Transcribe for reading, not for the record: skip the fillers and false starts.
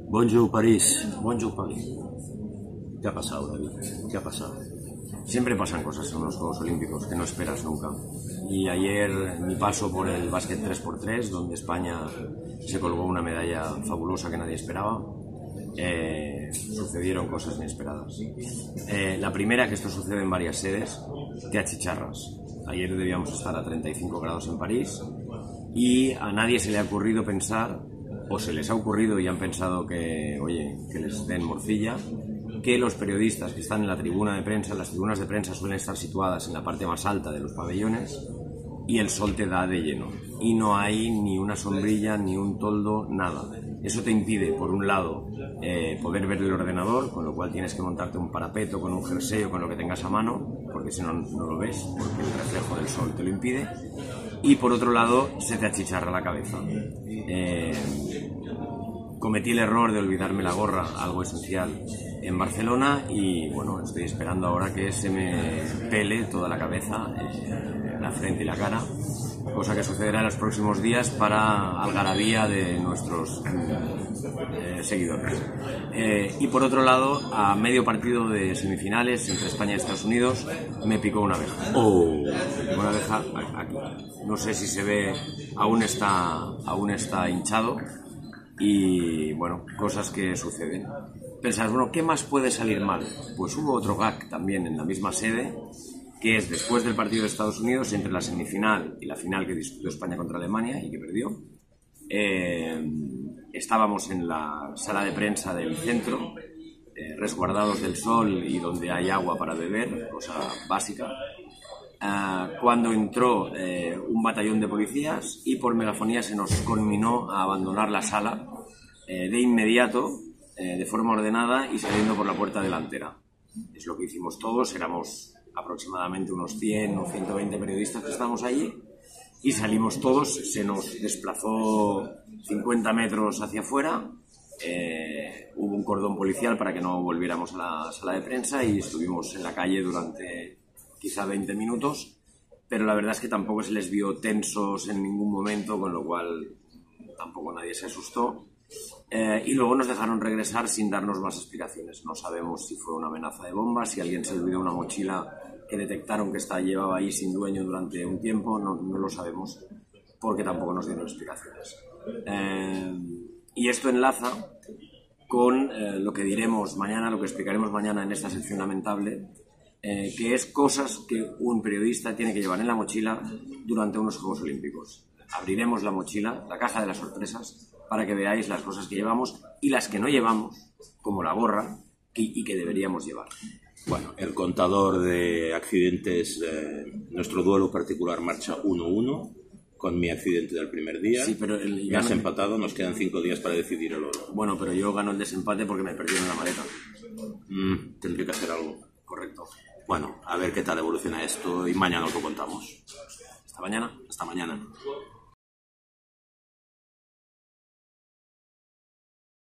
Bonjour París, bonjour París. ¿Qué ha pasado, David? ¿Qué ha pasado? Siempre pasan cosas en los Juegos Olímpicos que no esperas nunca. Y ayer mi paso por el básquet 3x3, donde España se colgó una medalla fabulosa que nadie esperaba, sucedieron cosas inesperadas. La primera, que esto sucede en varias sedes, te achicharras. Ayer debíamos estar a 35 grados en París y a nadie se le ha ocurrido pensar, o se les ha ocurrido y han pensado que, oye, que les den morcilla, que los periodistas que están en la tribuna de prensa, las tribunas de prensa suelen estar situadas en la parte más alta de los pabellones y el sol te da de lleno y no hay ni una sombrilla, ni un toldo, nada. Eso te impide, por un lado, poder ver el ordenador, con lo cual tienes que montarte un parapeto con un jersey o con lo que tengas a mano, porque si no, no lo ves, porque el reflejo del sol te lo impide, y por otro lado, se te achicharra la cabeza. Cometí el error de olvidarme la gorra, algo esencial, en Barcelona y bueno, estoy esperando ahora que se me pele toda la cabeza, la frente y la cara, cosa que sucederá en los próximos días para algarabía de nuestros seguidores. Y por otro lado, a medio partido de semifinales entre España y Estados Unidos, me picó una abeja. Una abeja aquí. No sé si se ve, aún está hinchado. Y bueno, cosas que suceden. Pensás, bueno, ¿qué más puede salir mal? Pues hubo otro gag también en la misma sede, que es después del partido de Estados Unidos, entre la semifinal y la final que disputó España contra Alemania y que perdió. Estábamos en la sala de prensa del centro, resguardados del sol y donde hay agua para beber, cosa básica. Cuando entró un batallón de policías y por megafonía se nos conminó a abandonar la sala de inmediato, de forma ordenada y saliendo por la puerta delantera. Es lo que hicimos todos, éramos aproximadamente unos 100 o 120 periodistas que estábamos allí y salimos todos, se nos desplazó 50 metros hacia afuera, hubo un cordón policial para que no volviéramos a la sala de prensa y estuvimos en la calle durante quizá 20 minutos, pero la verdad es que tampoco se les vio tensos en ningún momento, con lo cual tampoco nadie se asustó. Y luego nos dejaron regresar sin darnos más explicaciones. No sabemos si fue una amenaza de bomba, si alguien se olvidó una mochila que detectaron que llevaba ahí sin dueño durante un tiempo, no lo sabemos, porque tampoco nos dieron explicaciones. Y esto enlaza con lo que diremos mañana, lo que explicaremos mañana en esta sección lamentable, que es cosas que un periodista tiene que llevar en la mochila durante unos Juegos Olímpicos. Abriremos la mochila, la caja de las sorpresas, para que veáis las cosas que llevamos y las que no llevamos, como la gorra, y que deberíamos llevar. Bueno, el contador de accidentes, nuestro duelo particular marcha 1-1, con mi accidente del primer día. Sí, pero me has empatado, nos quedan 5 días para decidir el oro. Bueno, pero yo gano el desempate porque me perdieron la maleta. Tendré que hacer algo. Correcto. Bueno, a ver qué tal evoluciona esto y mañana os lo contamos. Hasta mañana. Hasta mañana.